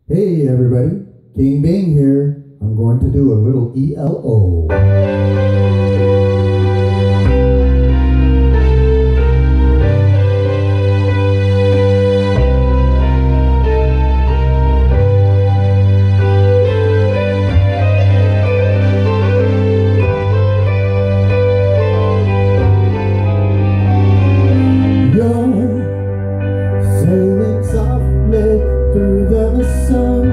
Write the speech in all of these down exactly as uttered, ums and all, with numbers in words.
Hey everybody, King Bing here. I'm going to do a little E L O. Sailing softly through the sun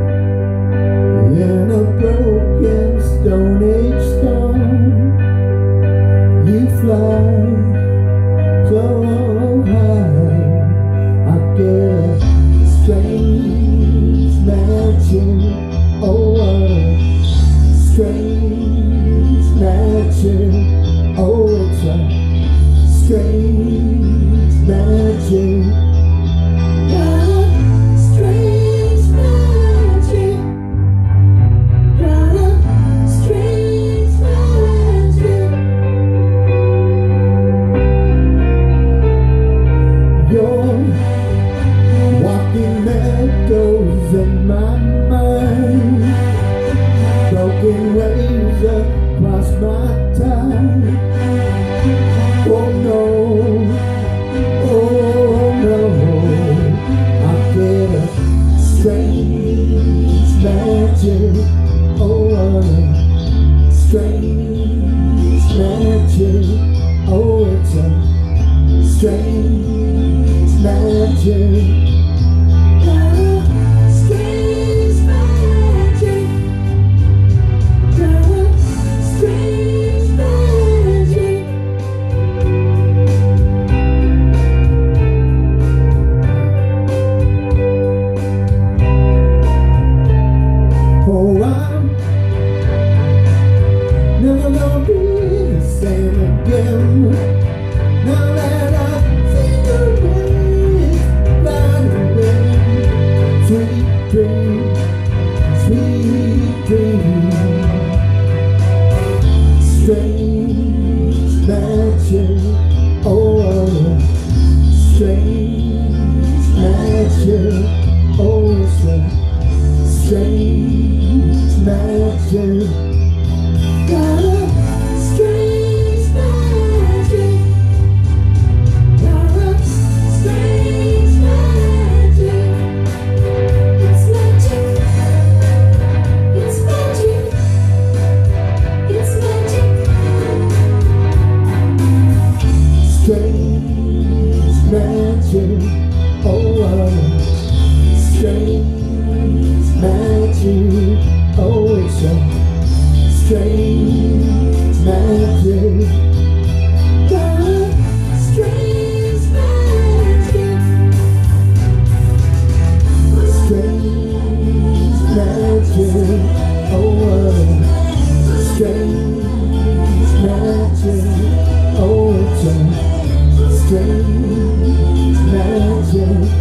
in a broken Stone Age storm. You fly so high, I get strange magic. Oh, what a strange magic. Oh, it's a strange magic. Goes in my mind, broken waves across my time. Oh no, oh no, I get a strange magic. Oh, what a strange magic. Oh, it's a strange magic. Never gonna be the same again. Now that I've seen the waves flying away. Sweet dream, sweet dream. Strange magic. Oh, what a strange magic. Oh, it's a strange magic. Got a strange magic. Got a strange magic. It's magic. It's magic. It's magic. Strange magic. Oh, what a strange magic. Oh, it's a strange magic. Got a strange magic. Strange magic. Oh, what a strange magic. Oh, it's a strange magic.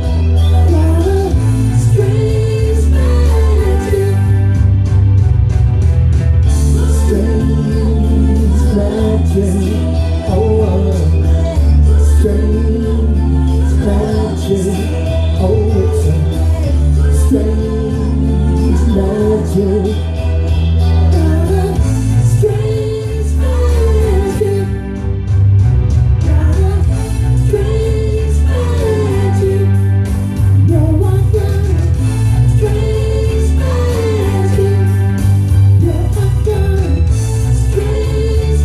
Oh, what a strange magic. Oh, it's a strange magic. Got a strange magic. Got a strange magic. No, I got a strange magic. Yeah, I got a strange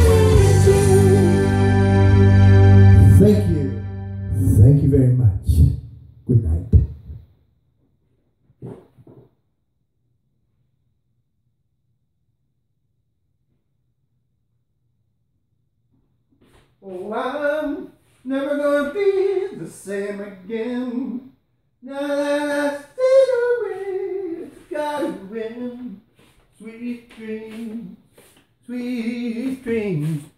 magic. Thank you. Thank you very much. Good night. Oh, I'm never gonna be the same again. Now that I see the rain, it's gotta win. Sweet dreams, sweet dreams.